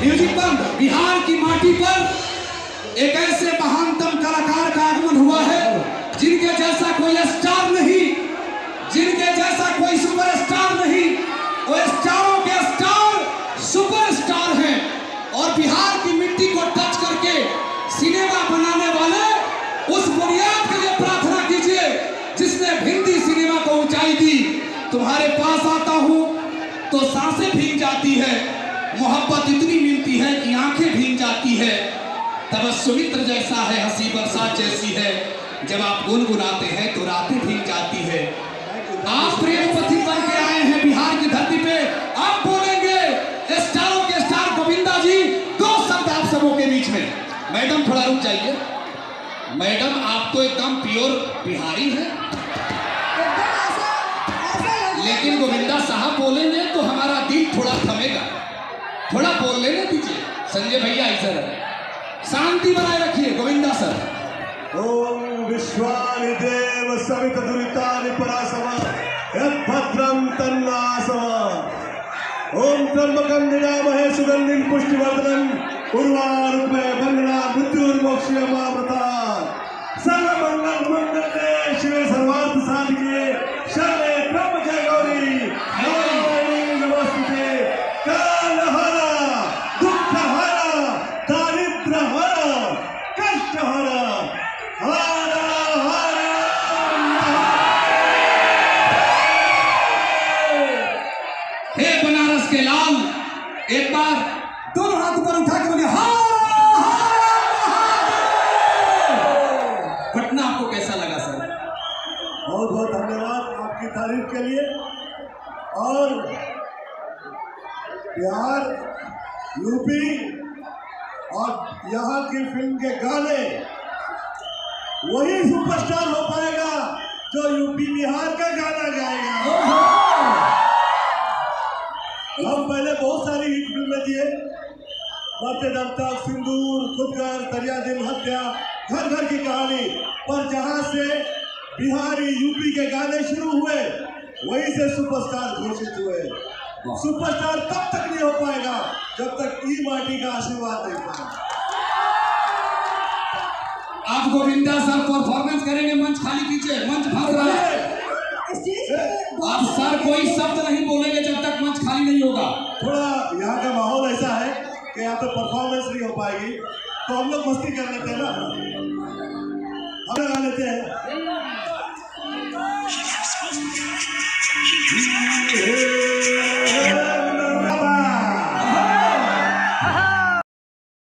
Music बंद। बिहार की माटी पर एक ऐसे महानतम कलाकार का आगमन हुआ है जिनके जैसा कोई स्टार नहीं, जिनके जैसा कोई सुपरस्टार नहीं। वो स्टारों के स्टार सुपरस्टार हैं और बिहार की मिट्टी को टच करके सिनेमा बनाने वाले उस बुनियाद के लिए प्रार्थना कीजिए जिसने हिंदी सिनेमा को ऊंचाई दी। तुम्हारे पास आता हूं तो सांसें भीग जाती है, मोहब्बत इतनी मिलती है कि आंखें भीग जाती है। तबस्सुमित्र जैसा है, हंसी बरसात जैसी है, जब आप गुनगुनाते हैं तो रातें भीग जाती है। आप प्रेम पथिक बन के आए हैं बिहार की धरती पे, आप बोलेंगे स्टारों के स्टार गोविंदा जी। दो शब्द आप सबों के बीच में। मैडम थोड़ा रुक जाइए। मैडम आप तो एकदम प्योर बिहारी हैं, लेकिन गोविंदा साहब बोलेंगे तो हमारा दिल थोड़ा थमेगा। थोड़ा बोल लेने दीजिए। संजय भैया इधर शांति बनाए रखिए। गोविंदा सर। ओम विश्वानि देव सवित दुरितानि परासवा यद्भद्रं तन्नासवा। ओम त्र्यंबकं यजामहे सुगंधिं पुष्टिवर्धनं उर्वारुकमेव बन्धनात् मृत्युर्मोक्षयमामृतात्। सर्वमंगल मंगले शिवे सर्वार्थ साधिके शरणे त्र्यंबके गौरी नारायणी नमोस्तुते। कालहरा दुःखहरा दारिद्र्यहरा कष्टहरा हरा हरा। हे बनारस के लाल, एक बार दोनों हाथ ऊपर उठा के बोलिए पटना। आपको कैसा लगा सर? बहुत बहुत धन्यवाद आपकी तारीफ के लिए। और बिहार, यूपी और यहाँ की फिल्म के गाने वही सुपरस्टार हो पाएगा जो यूपी बिहार का गाना गाएगा। हम पहले बहुत सारी हिट फिल्में दिए, मरते दम तक, सिंदूर, खुदगर, दरिया दिल, हत्या, घर घर की कहानी। पर जहां से बिहारी यूपी के गाने शुरू हुए वहीं से सुपरस्टार घोषित हुए। सुपरस्टार तब तक नहीं हो पाएगा जब तक ई माटी का आशीर्वाद नहीं पाएगा। आप गोविंदा सर परफॉर्मेंस करेंगे, मंच खाली कीजिए। मंच भर रहा है। आप सर कोई शब्द नहीं बोलेंगे जब तक मंच खाली नहीं होगा। थोड़ा यहाँ का माहौल ऐसा है कि यहाँ पे परफॉर्मेंस नहीं हो पाएगी, तो हम लोग मस्ती कर लेते हैं ना, हम लगा लेते हैं।